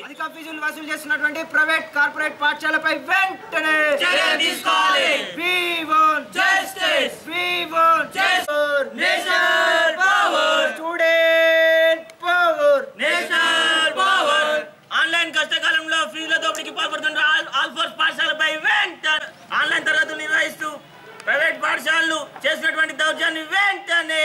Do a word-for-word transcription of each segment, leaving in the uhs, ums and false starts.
అధిక ఫీజులు వసూలు చేస్తున్నటువంటి ప్రైవేట్ కార్పొరేట్ పాఠశాలపై వెంటనే చర్యలు తీసుకోవాలి. We want justice. We want justice. National power. Student power. National power. Online కష్టకాలంలో ఫీజుల దోపిడీకి పాల్పడుతున్న ఆల్ ఫోర్స్ పాఠశాలపై వెంటనే ఆన్లైన్ తరగతులు నిర్వహిస్తూ ప్రైవేట్ పాఠశాలలు చేసినటువంటి దౌర్జన్యం వెంటనే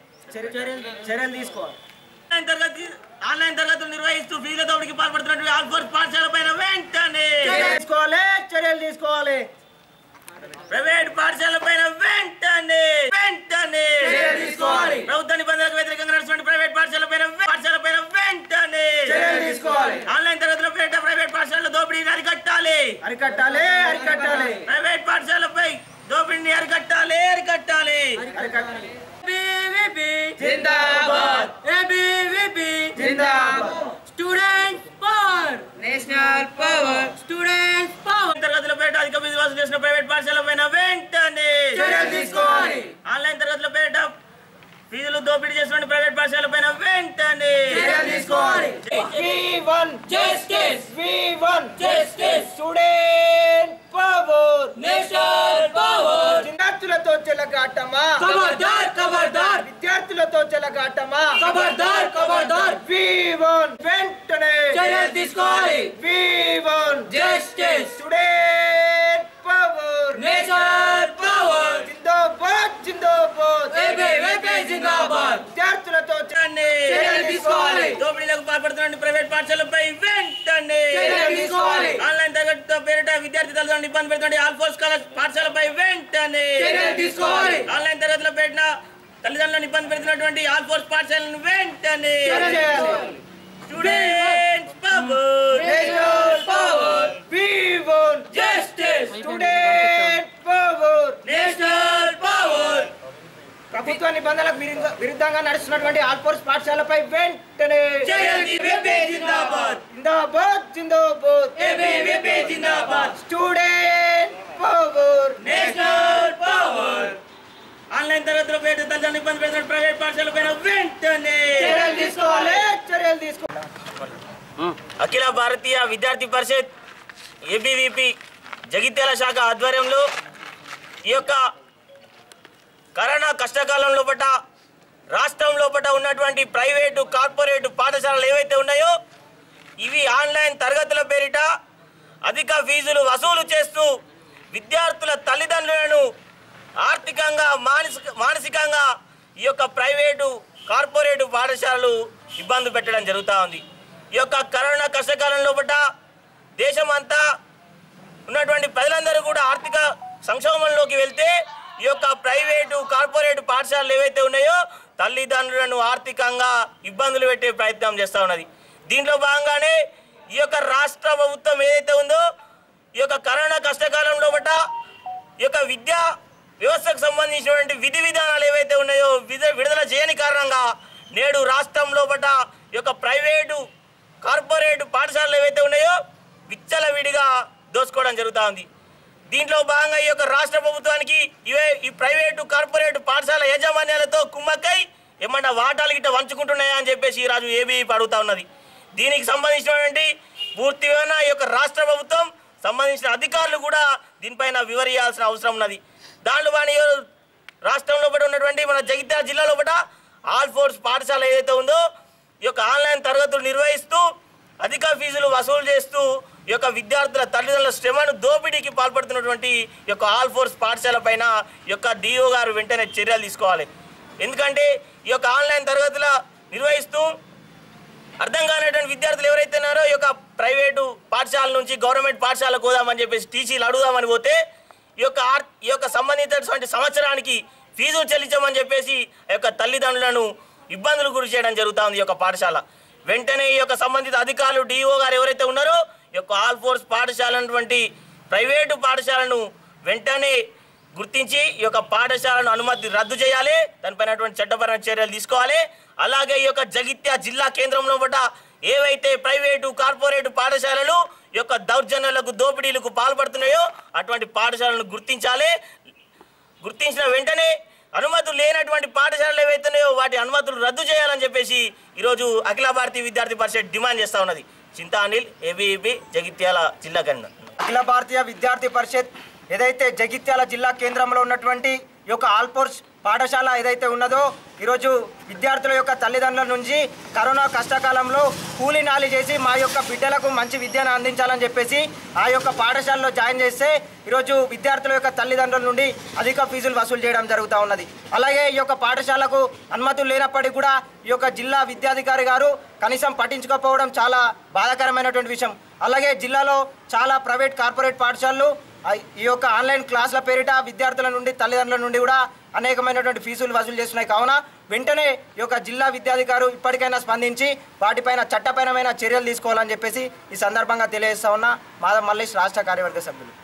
చర్యలు తీసుకోవాలి. ఆన్లైన్ తరగతి ఆన్లైన్ తరగతులు నిర్వహిస్తూ ఫీజుల దోపిడీకి పాల్పడుతున్నటువంటి ఆల్ ఫోర్స్ పాఠశాల పైన వెంటనే తీసుకోవాలి చర్యలు తీసుకోవాలి. ప్రైవేట్ పాఠశాల పైన వెంటనే వెంటనే చర్యలు తీసుకోవాలి. ప్రభుత్వ నిబంధనలకు వ్యతిరేకంగా నడుస్తున్న ప్రైవేట్ పాఠశాల పైన పాఠశాల పైన వెంటనే చర్యలు తీసుకోవాలి. ఆన్లైన్ తరగతుల పేట ప్రైవేట్ పాఠశాల దోపిడీని అరికట్టాలి అరికట్టాలి అరికట్టాలి. ప్రైవేట్ పాఠశాలపై దోపిడీని అరికట్టాలి అరికట్టాలి అరికట్టాలి. ఏబీవీపీ జిందాబాద్. ఏబీవీపీ జిందాబాద్. Students power national power. Students power తరగతుల పేట అధిక ఫీజు వసూలు చేసిన ప్రైవేట్ పాఠశాల పైన వెంటనే చర్యలు తీసుకోవాలి. ఆన్లైన్ తరగతుల పేట ఫీజులు దోపిడీ చేసిన ప్రైవేట్ పాఠశాల పైన వెంటనే చర్యలు తీసుకోవాలి. We want justice. We want Justice. Student power. National power విద్యార్థులతో చెలగాటమా ఖబర్దార్ ఖబర్దార్ విద్యార్థులతో చెలగాటమా ఖబర్దార్ ఖబర్దార్ We want వెంటనే చర్యలు తీసుకోవాలి. We want Justice. Student power. National power జిందాబాద్ జిందాబాద్. ఏబీవీపీ జిందాబాద్. విద్యార్థులతో చర్యలు తీసుకోవాలి. దోపిడీలకు పాల్పడుతున్న ప్రైవేట్ పాఠశాలపై వెంటనే చర్యలు తీసుకోవాలి. ఆన్లైన్ తరగతి పేరిట విద్యార్థి తల్లిదండ్రులను ఇబ్బంది పెడుతున్న ఆల్ ఫోర్స్ కాలేజ్ పాఠశాలపై వెంటనే చర్యలు తీసుకోవాలి. ఆన్లైన్ తరగతుల పేరిట తల్లిదండ్రులను ఇబ్బంది పెడుతున్నటువంటి ఆల్ ఫోర్స్ పాఠశాలను వెంటనే students power national power. We want justice Student power. National power ప్రభుత్వ నిబంధనలకు విరుద్ధ- విరుద్ధంగా నడుస్తున్నటువంటి ఆల్ఫోర్స్ పాఠశాలపై వెంటనే ఏబీవీపీ జిందాబాద్. జిందాబాద్ జిందాబాద్. ఏబీవీపీ జిందాబాద్. Student power. National power online తరగతుల పేట తల్లిదండ్రులను ఇబ్బంది పెడుతున్న ప్రైవేట్ పాఠశాల పైన వెంటనే చర్యలు తీసుకోవాలి చర్యలు తీసుకోవాలి. అఖిల భారతీయ విద్యార్థి పరిషత్ ఏబీవీపీ జగిత్యాల శాఖ ఆధ్వర్యంలో ఈ యొక్క కరోనా కష్టకాలం లోపల రాష్ట్రం లోపల ఉన్నటువంటి ప్రైవేటు కార్పొరేటు పాఠశాలలు ఏవైతే ఉన్నాయో ఇవి ఆన్లైన్ తరగతుల పేరిట అధిక ఫీజులు వసూలు చేస్తూ విద్యార్థుల తల్లిదండ్రులను ఆర్థికంగా మానసిక మానసికంగా ఈ యొక్క ప్రైవేటు కార్పొరేటు పాఠశాలలు ఇబ్బంది పెట్టడం జరుగుతూ ఉంది. ఈ యొక్క కరోనా కష్టకాలం లోపల దేశమంతా ఉన్నటువంటి ప్రజలందరూ కూడా ఆర్థిక సంక్షోభంలోకి వెళ్తే ఈ యొక్క ప్రైవేటు కార్పొరేటు పాఠశాలలు ఏవైతే ఉన్నాయో తల్లిదండ్రులను ఆర్థికంగా ఇబ్బందులు పెట్టే ప్రయత్నం చేస్తూ ఉన్నది. దీంట్లో భాగంగానే ఈ యొక్క రాష్ట్ర ప్రభుత్వం ఏదైతే ఉందో ఈ యొక్క కరోనా కష్టకాలం లోపల ఈ యొక్క విద్యా వ్యవస్థకు సంబంధించినటువంటి విధి విధానాలు ఏవైతే ఉన్నాయో విడుదల చేయని కారణంగా నేడు రాష్ట్రం లోపల ఈ యొక్క ప్రైవేటు కార్పొరేటు పాఠశాలలు ఏవైతే ఉన్నాయో విచ్చలవిడిగా దోసుకోవడం జరుగుతూ ఉంది. దీంట్లో భాగంగా ఈ యొక్క రాష్ట్ర ప్రభుత్వానికి ఇవే ఈ ప్రైవేటు కార్పొరేటు పాఠశాల యాజమాన్యాలతో కుమ్మక్కై ఏమన్నా వాటాలు గిట్ట వంచుకుంటున్నాయా అని చెప్పేసి ఈరోజు ఏబీవీపీ అడుగుతా ఉన్నది. దీనికి సంబంధించినటువంటి పూర్తిగా ఈ యొక్క రాష్ట్ర ప్రభుత్వం సంబంధించిన అధికారులు కూడా దీనిపైన వివరించాల్సిన అవసరం ఉన్నది. దాంట్లో కానీ రాష్ట్రంలో కూడా ఉన్నటువంటి మన జగిత్యాల జిల్లాలో కూడా ఆల్ ఫోర్స్ పాఠశాల ఏదైతే ఉందో ఈ యొక్క ఆన్లైన్ తరగతులు నిర్వహిస్తూ అధిక ఫీజులు వసూలు చేస్తూ ఈ యొక్క విద్యార్థుల తల్లిదండ్రుల శ్రమను దోపిడీకి పాల్పడుతున్నటువంటి ఈ యొక్క ఆల్ ఫోర్స్ పాఠశాల పైన ఈ యొక్క డిఓ గారు వెంటనే చర్యలు తీసుకోవాలి. ఎందుకంటే ఈ యొక్క ఆన్లైన్ తరగతుల నిర్వహిస్తూ అర్థం కానటువంటి విద్యార్థులు ఎవరైతే ఉన్నారో ఈ యొక్క ప్రైవేటు పాఠశాల నుంచి గవర్నమెంట్ పాఠశాలకు పోదామని చెప్పేసి టీసీలు అడుగుదామని పోతే ఈ యొక్క ఈ యొక్క సంబంధించినటువంటి సంవత్సరానికి ఫీజులు చెల్లించమని చెప్పేసి ఆ యొక్క తల్లిదండ్రులను ఇబ్బందులు గురి చేయడం జరుగుతూ ఉంది. ఈ యొక్క పాఠశాల వెంటనే ఈ యొక్క సంబంధిత అధికారులు డిఓ గారు ఎవరైతే ఉన్నారో ఈ యొక్క ఆల్ ఫోర్స్ పాఠశాల అటువంటి ప్రైవేటు పాఠశాలను వెంటనే గుర్తించి ఈ యొక్క పాఠశాలను అనుమతి రద్దు చేయాలి. దానిపైనటువంటి చట్టపరమైన చర్యలు తీసుకోవాలి. అలాగే ఈ యొక్క జగిత్యాల జిల్లా కేంద్రంలో పడ్డ ఏవైతే ప్రైవేటు కార్పొరేటు పాఠశాలలు ఈ యొక్క దౌర్జన్యాలకు దోపిడీలకు పాల్పడుతున్నాయో అటువంటి పాఠశాలను గుర్తించాలి. గుర్తించిన వెంటనే అనుమతులు లేనటువంటి పాఠశాలలు ఏవైతున్నాయో వాటి అనుమతులు రద్దు చేయాలని చెప్పేసి ఈరోజు అఖిల భారతీయ విద్యార్థి పరిషత్ డిమాండ్ చేస్తూ ఉన్నది. చింతా అనిల్, ఏబీవీపీ జగిత్యాల జిల్లా కన్వీనర్. అఖిల భారతీయ విద్యార్థి పరిషత్ ఏదైతే జగిత్యాల జిల్లా కేంద్రంలో ఉన్నటువంటి ఈ యొక్క ఆల్పోర్స్ పాఠశాల ఏదైతే ఉన్నదో ఈరోజు విద్యార్థుల యొక్క తల్లిదండ్రుల నుంచి కరోనా కష్టకాలంలో కూలీ నాలి చేసి మా యొక్క బిడ్డలకు మంచి విద్యను అందించాలని చెప్పేసి ఆ యొక్క పాఠశాలలో జాయిన్ చేస్తే ఈరోజు విద్యార్థుల యొక్క తల్లిదండ్రుల నుండి అధిక ఫీజులు వసూలు చేయడం జరుగుతూ ఉన్నది. అలాగే ఈ యొక్క పాఠశాలకు అనుమతులు లేనప్పటికీ కూడా ఈ యొక్క జిల్లా విద్యాధికారి గారు కనీసం పట్టించుకోకపోవడం చాలా బాధాకరమైనటువంటి విషయం. అలాగే జిల్లాలో చాలా ప్రైవేట్ కార్పొరేట్ పాఠశాలలు ఈ యొక్క ఆన్లైన్ క్లాసుల పేరిట విద్యార్థుల నుండి తల్లిదండ్రుల నుండి కూడా అనేకమైనటువంటి ఫీజులు వసూలు చేస్తున్నాయి. కావున వెంటనే ఈ యొక్క జిల్లా విద్యాధికారు ఇప్పటికైనా స్పందించి వాటిపైన చట్టపరమైన చర్యలు తీసుకోవాలని చెప్పేసి ఈ సందర్భంగా తెలియజేస్తా ఉన్నా. మాధవ్ మల్లేష్, రాష్ట్ర కార్యవర్గ సభ్యులు.